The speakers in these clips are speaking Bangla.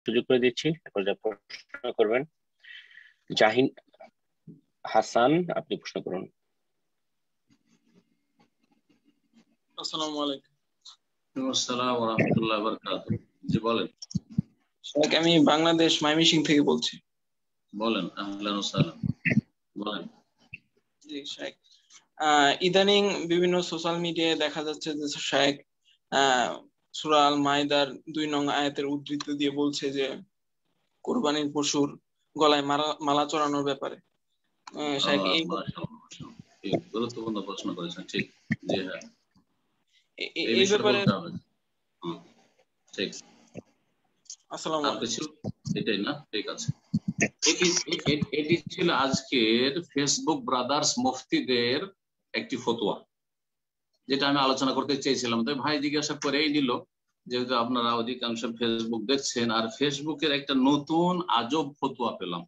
সুযোগ করে দিচ্ছি, তারপর যা প্রশ্ন করবেন। জাহিন হাসান, আপনি প্রশ্ন করুন। আসসালামু আলাইকুম। আসসালামু আলাইকুম ওয়া রাহমাতুল্লাহি ওয়া বারাকাতুহু। জি বলেন। শেখ, আমি বাংলাদেশ ময়মনসিংহ থেকে বলছি। বলেন। আহলান ওয়া সাহলান। বলেন। জি শেখ, ইদানিং বিভিন্ন সোশ্যাল মিডিয়ায় দেখা যাচ্ছে যে শেখ সূরা আল মাইদার 2 নং আয়াতের উদ্ধৃতি দিয়ে বলছে যে কুরবানির পশুর গলায় মালা চড়ানোর ব্যাপারে। শেখ, এই গুরুত্বপূর্ণ প্রশ্ন করেছেন। ঠিক, জি হ্যাঁ, এই ব্যাপারে ঠিক। আসসালামু আলাইকুম। এটাই না? ঠিক আছে। এটি ছিল আজকের ফেসবুক ব্রাদার্স মুফতিদের একটি ফতোয়া, যেটা আমি আলোচনা করতে চেয়েছিলাম। তো ভাই জিজ্ঞাসা করেই নিল, যেহেতু আপনারা অধিকাংশ ফেসবুক দেখছেন, আর ফেসবুকের একটা নতুন আজব ফতোয়া পেলাম।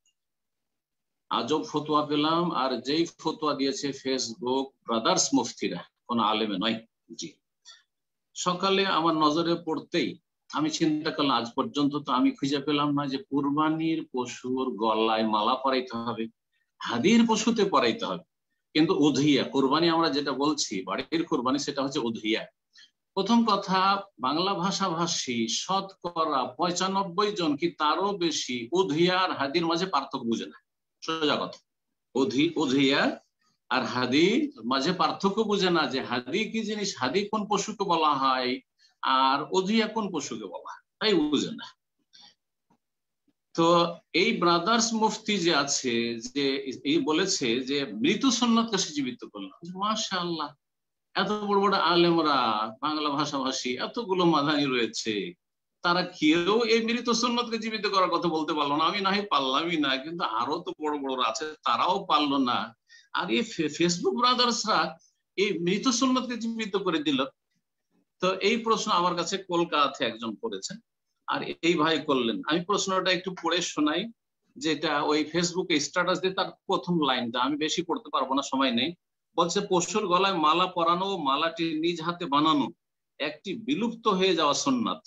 আর যেই ফতোয়া দিয়েছে ফেসবুক ব্রাদার্স মুফতিরা, কোন আলেমে নয়। জি, সকালে আমার নজরে পড়তেই আমি চিন্তা করলাম, আজ পর্যন্ত তো আমি খুঁজে পেলাম না যে কুরবানির পশুর গলায় মালা পরাইতে হবে, হাদির পশুতে পরাইতে হবে। কিন্তু উযহিয়া, কুরবানি আমরা যেটা বলছি বাড়ির কুরবানি, সেটা হচ্ছে উযহিয়া। প্রথম কথা, বাংলা ভাষাভাষী শতকরা 95 জন কি তারও বেশি উযহিয়া আর হাদির মাঝে পার্থক্য বুঝে না। সোজা কথা, উযহিয়া আর হাদি মাঝে পার্থক্য বুঝে না, যে হাদি কি জিনিস, হাদি কোন পশুকে বলা হয় আর উযহিয়া কোন পশুকে বলা হয়, তাই বুঝে না। তো এই ব্রাদার্স মুফতি যে আছে, যে এই বলেছে যে মৃত সুন্নতকে জীবিত করলাম। মাশাআল্লাহ, এত বড় বড় আলেমরা, বাংলা ভাষাভাষী এতগুলো মাদানি রয়েছে, তারা কেউ এই মৃত সুন্নতকে জীবিত করার কথা বলতে পারলো না। আমি নাহি পারলামই না, কিন্তু আরো তো বড় বড় আছে, তারাও পারলো না। আর এই ফেসবুক ব্রাদার্সরা এই মৃত সুন্নতকে জীবিত করে দিল। তো এই প্রশ্ন আমার কাছে কলকাতা একজন করেছেন, আর এই ভাই করলেন। আমি প্রশ্নটা একটু পড়ে শোনাই, যেটা ওই ফেসবুকে স্ট্যাটাস দিয়ে তার প্রথম লাইনটা, আমি বেশি পড়তে পারবো না, সময় নেই। বলছে, পশুর গলায় মালা পরানো ও মালাটি নিজ হাতে বানানো একটি বিলুপ্ত হয়ে যাওয়া সুন্নাত।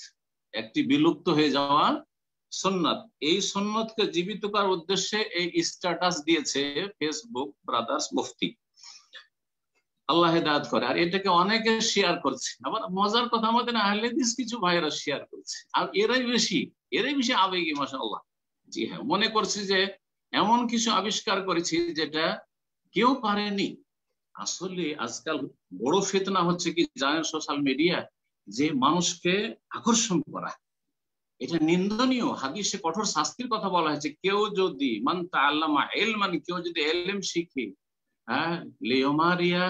এই সুন্নাতকে জীবিত করার উদ্দেশ্যে এই স্ট্যাটাস দিয়েছে ফেসবুক ব্রাদার্স মুফতি। আল্লাহ হেদায়েত করে। আর এটাকে অনেকে শেয়ার করছে। আবার মজার কথা, আমাদের আহলে হাদিস কিছু ভাইরা শেয়ার করছে, আর এরাই বেশি আবেগী, মাশাআল্লাহ। জি হ্যাঁ, মনে করছি যে এমন কিছু আবিষ্কার করেছি যেটা কেউ পারেনি। আসলে আজকাল বড় ফিতনা হচ্ছে কি জানেন, সোশ্যাল মিডিয়া, যে মানুষকে আকর্ষণ করা, এটা নিন্দনীয়। হাদিসে কঠোর শাস্তির কথা বলা হয়েছে। কেউ যদি মান তাআল্লামা ইলমান, কেউ যদি ইলম শিখে, হ্যাঁ, লিওমারিয়া,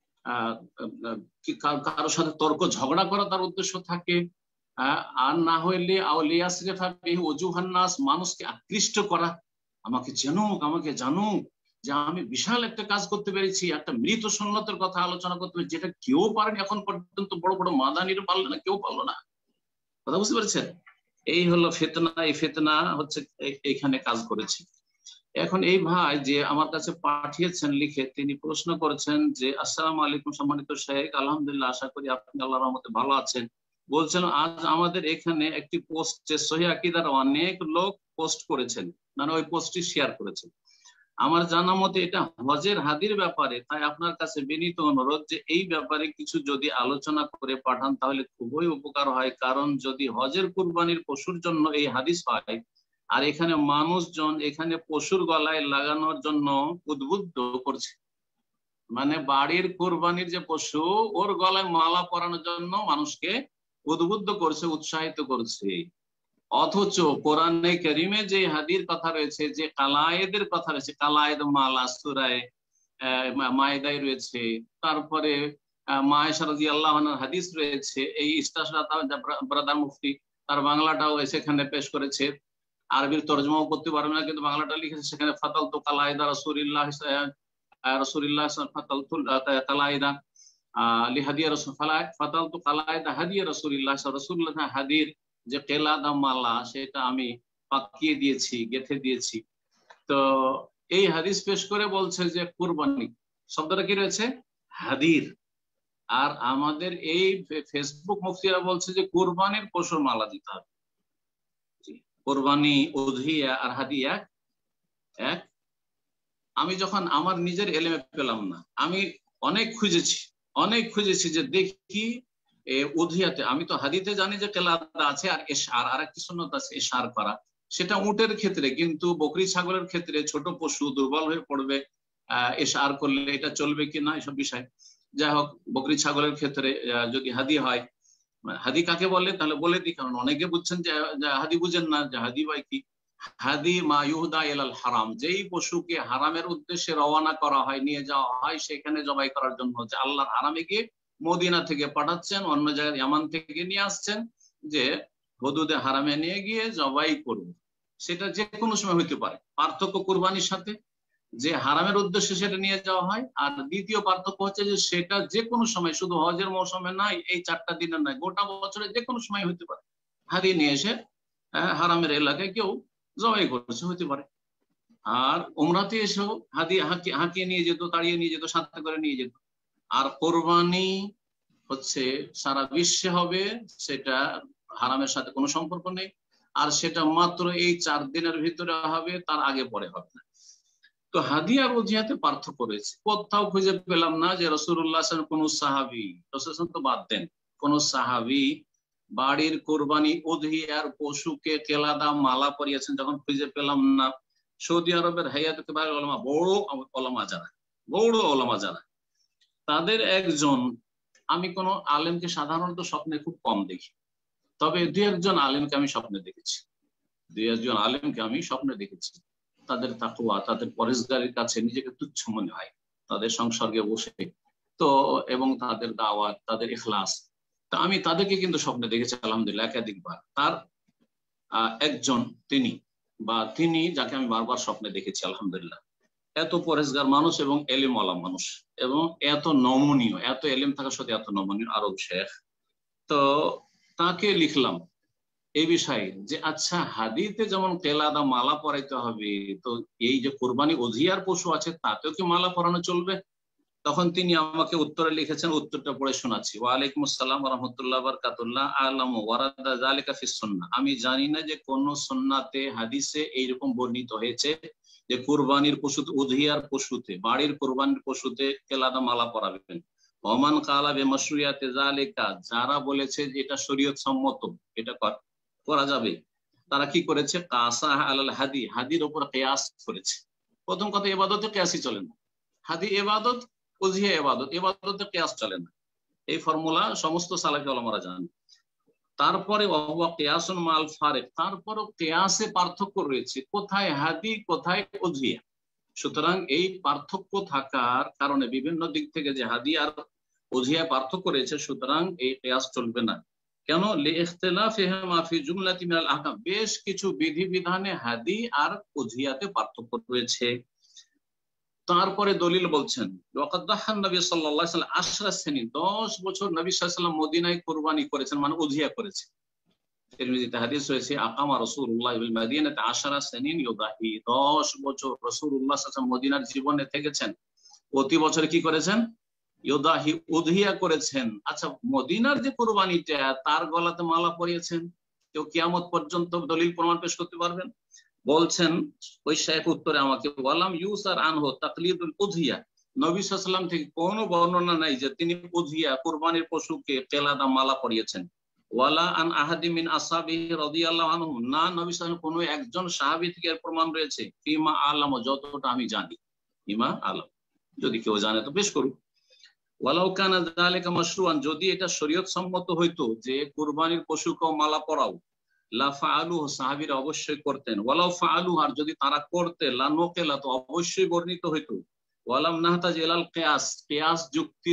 কারোর সাথে তর্ক ঝগড়া করা তার উদ্দেশ্য থাকে, আর না হইলে মানুষকে আকৃষ্ট করা, আমাকে জানুক যে আমি বিশাল একটা কাজ করতে পেরেছি, একটা মৃত সুন্নতের কথা আলোচনা করতে পেরেছি, যেটা কেউ পারেনি এখন পর্যন্ত। বড় বড় মাদানির পারলো না, কেউ পারলো না। কথা বুঝতে পেরেছেন? এই হলো ফিতনা। এই ফিতনা হচ্ছে এইখানে কাজ করেছে। এখন এই ভাই যে আমার কাছে পাঠিয়েছেন লিখে, তিনি প্রশ্ন করেছেন যে, আসসালামু আলাইকুম সম্মানিত শেখ, আলহামদুলিল্লাহ, আশা করি আপনি আল্লাহর রহমতে ভালো আছেন। বলছেন, আজ আমাদের এখানে একটি পোস্টে সহিহ আকীদার অনেক লোক পোস্ট করেছেন, মানে ওই পোস্টটি শেয়ার করেছেন। আমার জানা মতে এটা হজের হাদির ব্যাপারে, তাই আপনার কাছে বিনীত অনুরোধ যে এই ব্যাপারে কিছু যদি আলোচনা করে পাঠান তাহলে খুবই উপকার হয়। কারণ যদি হজের কুরবানির পশুর জন্য এই হাদিস হয়, আর এখানে মানুষজন এখানে পশুর গলায় লাগানোর জন্য উদ্বুদ্ধ করছে, মানে বাড়ির কুরবানির যে পশু, ওর গলায় মালা পরানোর জন্য মানুষকে উদ্বুদ্ধ করছে, উৎসাহিত করছে। অথচ কোরআনে কারিমে যে হাদির কথা রয়েছে, যে কালায়েদের কথা রয়েছে, কালায়েদ মালা সূরা মায়েদায় রয়েছে, তারপরে মা আয়েশা রাদিয়াল্লাহু আনহার হাদিস রয়েছে। এই ইস্তাশরাত ব্রাদার মুফতি তার বাংলাটাও সেখানে পেশ করেছে। আরবির তরজমাও করতে পারবে না, কিন্তু বাংলাটা লিখেছে সেখানে, ফাতালতু কালায়েদা রাসূলিল্লাহ ফাতালতু কালায়েদা লিহাদিয়া রাসূল, ফাতালতু কালায়েদা হাদিয়া রাসূলিল্লাহ, রাসূলুল্লাহ হাদির যে কেলাদা মালা, সেটা আমি পাকিয়ে দিয়েছি, গেঁথে দিয়েছি। তো এই হাদিস পেশ করে বলছে যে কুরবানি শব্দটা কি রয়েছে, হাদির। আর আমাদের এই ফেসবুক মুফতিরা বলছে যে কুরবানির পশুর মালা দিতে হবে। কোরবানি, উযহিয়া আর হাদিয়া এক। আমি যখন আমার নিজের এলেমে পেলাম না, আমি অনেক খুঁজেছি যে দেখি উযহিয়াতে, আমি তো হাদিতে জানি যে কেলাদা আছে আর ইশআর, আর একটি সুন্নাত আছে ইশআর করা, সেটা উটের ক্ষেত্রে, কিন্তু বকরি ছাগলের ক্ষেত্রে ছোট পশু দুর্বল হয়ে পড়বে, ইশআর করলে এটা চলবে কিনা এসব বিষয়। যাই হোক, বকরি ছাগলের ক্ষেত্রে যদি হাদি হয়, হাদি কাকে বলে তাহলে বলে দিই, কারণ অনেকে বুঝছেন যে হাদি বুঝেন না যে হাদি হয় কি। হাদি মা ইউহদা ইলাল হারাম, যেই পশুকে হারামের উদ্দেশ্যে রওনা করা হয়, নিয়ে যাওয়া হয় সেখানে জবাই করার জন্য, যে আল্লাহর হারামে গিয়ে মদিনা থেকে পাঠাচ্ছেন, অন্য জায়গায় ইয়ামান থেকে নিয়ে আসছেন, যে হুদুদে হারামে নিয়ে গিয়ে জবাই করব, সেটা যে কোনো সময় হইতে পারে। পার্থক্য কুরবানির সাথে, যে হারামের উদ্দেশ্যে সেটা নিয়ে যাওয়া হয়, আর দ্বিতীয় পার্থক্য হচ্ছে যে সেটা যে কোনো সময়, শুধু হজের মৌসুমে নাই, এই 4টা দিনের নাই, গোটা বছরে যে কোনো সময় হইতে পারে। হাদি নিয়ে এসে হারামের এলাকায় কেউ জবাই করছে, হইতে পারে। আর উমরাতে এসেও হাদি হাঁকিয়ে নিয়ে যেত, তাড়িয়ে নিয়ে যেত, সাথে করে নিয়ে যেত। আর কোরবানি হচ্ছে সারা বিশ্বে হবে, সেটা হারামের সাথে কোনো সম্পর্ক নেই, আর সেটা মাত্র এই 4 দিনের ভিতরে হবে, তার আগে পরে হবে না। তো হাদি আর উযহিয়াতে পার্থক্য রয়েছে। কোথাও খুঁজে পেলাম না যে রাসূলুল্লাহ সাল্লাল্লাহু আলাইহি ওয়াসাল্লাম কোন সাহাবী, রাসূল তো বাদ দেন, কোন সাহাবী বাড়ির কোরবানি উযহিয়ার পশুকে কেলাদা মালা পরিয়েছেন, যখন খুঁজে পেলাম না। সৌদি আরবের হাইয়াতুল কিবারুল উলামা, বড় ওলামা যারা, তাদের একজন, আমি কোন আলেমকে সাধারণত স্বপ্নে খুব কম দেখি, তবে 2-1 আলেমকে আমি স্বপ্নে দেখেছি। তাদের তাকওয়া, তাদের পরেজগারির কাছে নিজেকে তুচ্ছ মনে হয়, তাদের সংসর্গে বসে তো, এবং তাদের দাওয়াত, তাদের ইখলাস, তা আমি তাদেরকে কিন্তু স্বপ্নে দেখেছি আলহামদুলিল্লাহ একাধিকবার। তার একজন তিনি যাকে আমি বারবার স্বপ্নে দেখেছি আলহামদুলিল্লাহ, এত পরেজগার মানুষ এবং এলিমওয়ালা মানুষ, এবং এত নমনীয়, এত এলিম থাকার সাথে এত নমনীয়, আরব শেখ। তো তাকে লিখলাম এই বিষয়ে যে আচ্ছা, হাদিতে যেমন কেলাদা মালা পরাইতে হবে, তো এই যে কোরবানি উযহিয়ার পশু আছে তাতেও কি মালা পরানো চলবে? তখন তিনি আমাকে উত্তরে লিখেছেন, উত্তরটা পড়ে শোনাচ্ছি। ওয়ালাইকুম আসসালাম ওয়া রাহমাতুল্লাহি ওয়া বারাকাতুহু। আলামু ওয়ারাদা যালিকা ফিস সুন্নাহ, আমি জানি না যে কোন সুন্নাতে হাদিসে এইরকম বর্ণিত হয়েছে যে কুরবানির পশুতে, উযহিয়ার পশুতে, বাড়ির কুরবানির পশুতে কেলাদা মালা পরাবেন। ওমান কালা বিমাশরুয়াতে যালিকা, যারা বলেছে যে এটা শরীয়ত সম্মত, এটা করা যাবে, তারা কি করেছে? কাসা আলাল হাদি, হাদির উপর কিয়াস করেছে। প্রথম কথা, ইবাদতে কিয়াসই চলে না, হাদি ইবাদত, উযহিয়া ইবাদত, ইবাদতে কিয়াস চলে না, এই ফর্মুলা সমস্ত সালাফি ওলামারা জানেন। তারপরে ওয়া কিয়াসুন মাল ফারিক, তারপরও কিয়াসে পার্থক্য রয়েছে, কোথায় হাদি কোথায় উযহিয়া। সুতরাং এই পার্থক্য থাকার কারণে, বিভিন্ন দিক থেকে যে হাদি আর উযহিয়া পার্থক্য রয়েছে, সুতরাং এই কিয়াস চলবে না। কেন? লিইখতিলাফিহিমা ফি জুমলাতি মিনাল আহকাম, বেশ কিছু বিধিবিধানে হাদি আর উযহিয়াতে পার্থক্য রয়েছে। তারপরে দলিল বলছেন, ওয়াকাদ দাহান নবী সাল্লাল্লাহু আলাইহি ওয়াসাল্লাম 10 সিনিন, 10 বছর নবী সাল্লাল্লাহু আলাইহি ওয়াসাল্লাম মদিনায় কুরবানি করেছেন, মানে উযহিয়া করেছে। তিরমিজিতে হাদিস রয়েছে, আকামা রাসূলুল্লাহ বিল মাদিনাতি 10 সিনিন ইউদাহি, 10 বছর রাসূলুল্লাহ সাল্লাল্লাহু আলাইহি ওয়াসাল্লাম মদিনার জীবনে থেকেছেন, প্রতি বছর কি করেছেন? ইউদাহি, উযহিয়া করেছেন। আচ্ছা, মদিনার যে কুরবানিটা, তার গলাতে মালা পরিয়েছেন, কেউ কিয়ামত পর্যন্ত দলিল প্রমাণ পেশ করতে পারবেন? বলছেন ওই শেখ উত্তরে আমাকে, ওয়ালাম ইউসার আনহু তাকলিদুল উযহিয়া, নবী সাল্লাল্লাহু আলাইহি ওয়াসাল্লাম থেকে কোনো বর্ণনা নাই যে তিনি উযহিয়া কুরবানির পশুকে কেলাদা মালা পরিয়েছেন। ওয়ালা আন আহাদি মিন আসহাবিহি রাদিয়াল্লাহু আনহুম, না নবী সাল্লাল্লাহু আলাইহি ওয়াসাল্লাম কোনো একজন সাহাবী থেকে এর প্রমাণ রয়েছে। ফিমা আলাম, যতটা আমি জানি, ফিমা আলাম, যদি কেউ জানে তো পেশ করুক। ওয়ালাউ কানা যালিকা মাশরুআন, যদি এটা শরীয়ত সম্মত হইতো যে কুরবানির পশুকেও মালা পরাও, লা ফাআলুহু, সাহাবীরা অবশ্যই করতেন। ওয়ালাউ ফাআলু, আর যদি তারা করতে, লা নুকিলা, তো অবশ্যই বর্ণিত হইতো। ওয়ালাম নাহতাজ ইলাল কিয়াস, কিয়াস যুক্তির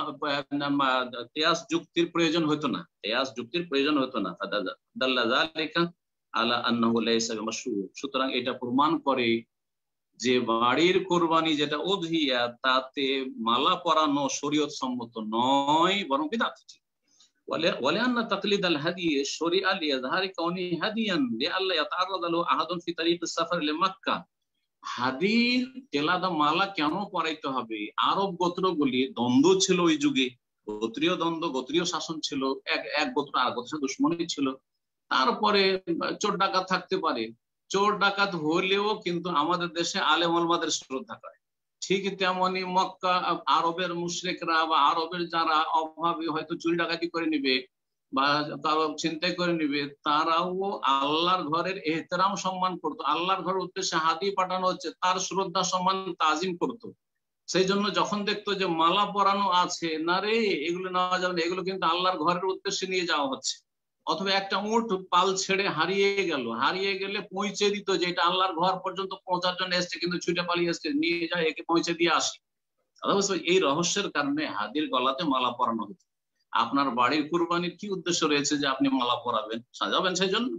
প্রয়োজন হইতো না, কিয়াস যুক্তির প্রয়োজন হইতো না। দাল্লা যালিকা আলা আন্নাহু লাইসা বিমাশরু, সুতরাং এটা প্রমাণ করে যে বাড়ির কোরবানি যেটা উযহিয়া, তাতে মালা পরানো শরীয়ত সম্মত নয়, বরং বিদআত। ওয়ালিআন্না তাকলিদ আল হাদি শরীআ লিয়াযহারি কাউনি হাদিয়ান লিআল্লা ইয়াতাআররাদা লাহু আহাদুন ফি তারিকিস সাফার ইলা মক্কা, হাদির কেলাদা মালা কেন পরাইতে হবে? আরব গোত্রগুলি দ্বন্দ্ব ছিল ওই যুগে, গোত্রীয় দ্বন্দ্ব, গোত্রীয় শাসন ছিল, এক গোত্র আর গোত্রের দুশমনী ছিল। তারপরে চোর ডাকাত থাকতে পারে, চোর ডাকাত হলেও কিন্তু আমাদের দেশে আলেম ওলামাদের শ্রদ্ধা করে। ঠিক তেমনি মক্কা আরবের মুশরিকরা বা আরবের যারা অভাবী হয়তো চুরি ডাকাতি করে নিবে বা কারো চিন্তাই করে নিবে, তারাও আল্লাহর ঘরের এহতেরাম সম্মান করতো। আল্লাহর ঘরের উদ্দেশ্যে হাদি পাঠানো হচ্ছে, তার শ্রদ্ধা সম্মান তাজিম করতো। সেই জন্য যখন দেখতো যে মালা পরানো আছে, না রে এগুলো নেওয়া যাবে না, এগুলো কিন্তু আল্লাহর ঘরের উদ্দেশ্যে নিয়ে যাওয়া হচ্ছে। অথবা একটা উট পাল ছেড়ে হারিয়ে গেলে পৌঁছে দিত যে এটা আল্লাহর ঘর পর্যন্ত পৌঁছার জন্য এসছে, কিন্তু ছুটে পালিয়ে এসছে, নিয়ে যায় একে পৌঁছে দিয়ে আসি। অবশ্য এই রহস্যের কারণে হাদির গলাতে মালা পরানো হতো। আপনার বাড়ির কুরবানির কি উদ্দেশ্য রয়েছে যে আপনি মালা পরাবেন, সাজাবেন সেই জন্য?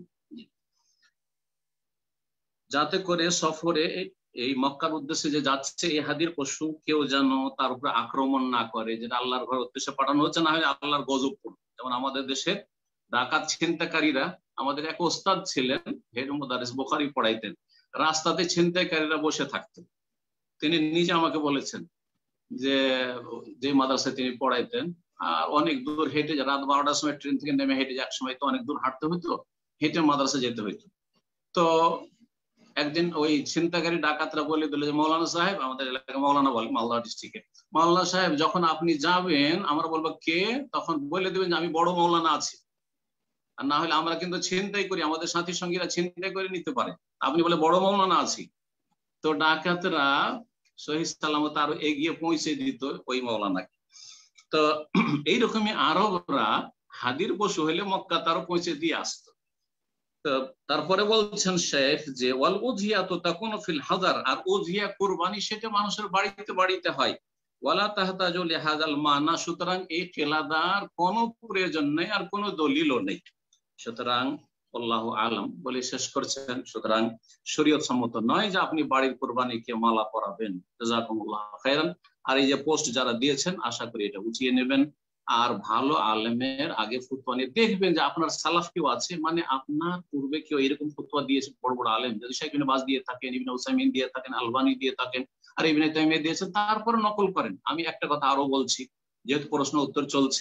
যাতে করে সফরে এই মক্কার উদ্দেশ্যে যে যাচ্ছে এই হাদির পশু কেউ যেন তার উপরে আক্রমণ না করে, যেটা আল্লাহর ঘরের উদ্দেশ্যে পাঠানো হচ্ছে, না হলে আল্লাহর গজব পড়বে। যেমন আমাদের দেশে ডাকাত ছিনতাইকারীরা, আমাদের এক ওস্তাদ ছিলেন, হেড মুদারিস, বুখারী পড়াইতেন, রাস্তাতে ছিনতাইকারীরা বসে থাকতেন। তিনি নিজে আমাকে বলেছেন যে মাদ্রাসায় তিনি পড়াইতেন, আর অনেক দূর হেঁটে, রাত 12টার সময় ট্রেন থেকে নেমে হেঁটে, এক সময় তো অনেক দূর হাঁটতে হইতো, হেঁটে মাদ্রাসা যেতে হইতো। তো একদিন ওই ছিনতাইকারী ডাকাতরা বলে দিল যে মৌলানা সাহেব, আমাদের এলাকায় মৌলানা বলে, মালদা ডিস্ট্রিক্টে, মৌলানা সাহেব যখন আপনি যাবেন আমরা বলবো কে, তখন বলে দেবেন যে আমি বড় মৌলানা আছি, আর না হলে আমরা কিন্তু ছিনতাই করি, আমাদের সাথী সঙ্গীরা ছিনতাই করে নিতে পারে, আপনি বলে বড় মৌলানা আছি। তো ডাকাতরা সহি সালামত আরো এগিয়ে পৌঁছে দিত ওই মৌলানাকে। তো এইরকমই আরবরা হাদির পশু হলে মক্কা তারও পৌঁছে দিয়ে আসতো। তো তারপরে বলছেন শেখ যে ওয়াল উযহিয়া তো তাকুনু ফিল হাজার, আর উযহিয়া কুরবানি সেটা মানুষের বাড়িতে বাড়িতে হয়। ওয়ালা তাহতাজু লিহাযাল মানা, সুতরাং এই কেলাদার কোনো প্রয়োজন নেই আর কোনো দলিলও নেই। সুতরাং আল্লাহু আলাম বলে শেষ করছেন, সুতরাং শরীয়ত সম্মত নয় যে আপনি বাড়ির কুরবানিকে মালা পরাবেন। জাযাকুমুল্লাহু খাইরান। আর এই যে পোস্ট যারা দিয়েছেন, আশা করি এটা উঠিয়ে নেবেন, আর ভালো আলেমের আগে ফতোয়া নিয়ে দেখবেন যে আপনার সালাফ কেউ আছে, মানে আপনার পূর্বে কেউ এরকম ফতোয়া দিয়েছে, বড় বড় আলেম, যদি শেখ ইবনে বাজ দিয়ে থাকেন, ইবনে উসাইমিন দিয়ে থাকেন, আলবানী দিয়ে থাকেন, আর ইবনে তাইমিয়া দিয়েছেন, তারপরে নকল করেন। আমি একটা কথা আরো বলছি, যেহেতু প্রশ্ন উত্তর চলছে,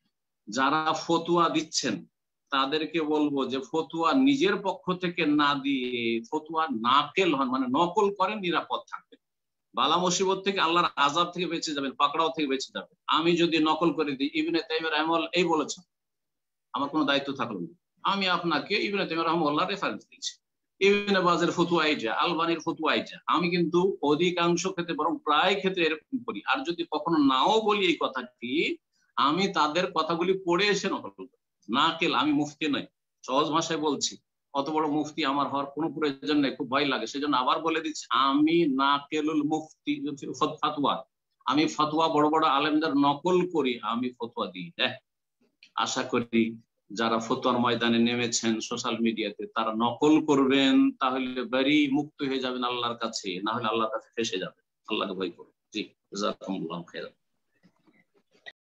যারা ফতোয়া দিচ্ছেন তাদেরকে বলবো যে ফতোয়া নিজের পক্ষ থেকে না দিয়ে ফতোয়া নাকেল হন, মানে নকল করেন, নিরাপদ থাকবেন। বালা মুসিবত থেকে, আল্লাহর আযাব থেকে বেঁচে যাবেন, পাকড়াও থেকে বেঁচে যাবেন। আমি যদি নকল করে দিই ইবনে তাইমিয়া রাহিমাহুল্লাহ এই বলেছেন, আমার কোনো দায়িত্ব থাকলো না। আমি আপনাকে ইবনে তাইমিয়া রাহিমাহুল্লাহ রেফারেন্স দিচ্ছি, ইবনে বাজের ফতোয়া এইটা, আলবানীর ফতোয়া এইটা। আমি কিন্তু অধিকাংশ ক্ষেত্রে, বরং প্রায় ক্ষেত্রে এরকম করি। আর যদি কখনো নাও বলি এই কথাটি, আমি তাদের কথাগুলি পড়ে এসে নকল করি। নাকেল, আমি মুফতি নই, সহজ ভাষায় বলছি, অত বড় মুফতি আমার হওয়ার কোনো প্রয়োজন নেই, খুব ভয় লাগে। সেজন্য আবার বলে দিচ্ছি, আমি নাকেলুল মুফতি ফতোয়া, আমি ফতোয়া বড় বড় আলেমদের নকল করি, আমি ফতোয়া দিই। আশা করি যারা ফতোয়ার ময়দানে নেমেছেন সোশ্যাল মিডিয়াতে, তারা নকল করবেন, তাহলে বাড়ি মুক্ত হয়ে যাবেন আল্লাহর কাছে, না হলে আল্লাহর কাছে ফেসে যাবেন। আল্লাহকে ভয় করুন। জি, জাযাকুমুল্লাহু খাইরান।